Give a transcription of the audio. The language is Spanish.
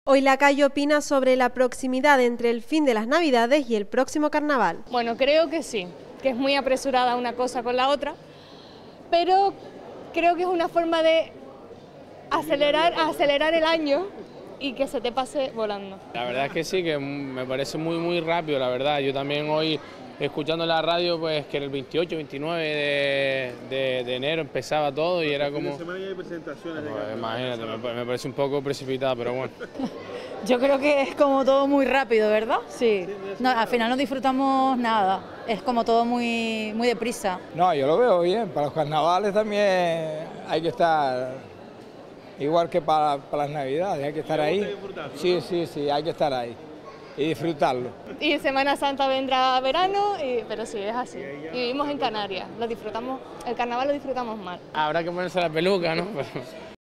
Hoy la calle opina sobre la proximidad entre el fin de las Navidades y el próximo carnaval. Bueno, creo que sí, que es muy apresurada una cosa con la otra, pero creo que es una forma de acelerar el año y que se te pase volando. La verdad es que sí, que me parece muy rápido, la verdad. Yo también hoy, escuchando la radio, pues que el 28, 29 de enero empezaba todo y era como... El fin de semana ya hay presentaciones. Pues, imagínate, me parece un poco precipitado, pero bueno. Yo creo que es como todo muy rápido, ¿verdad? Sí. No, al final no disfrutamos nada, es como todo muy deprisa. No, yo lo veo bien, para los carnavales también hay que estar... Igual que para las Navidades, hay que estar ahí. Sí, hay que estar ahí y disfrutarlo. Y Semana Santa vendrá verano, pero sí, es así. Y vivimos en Canarias, el carnaval lo disfrutamos mal. Habrá que ponerse la peluca, ¿no?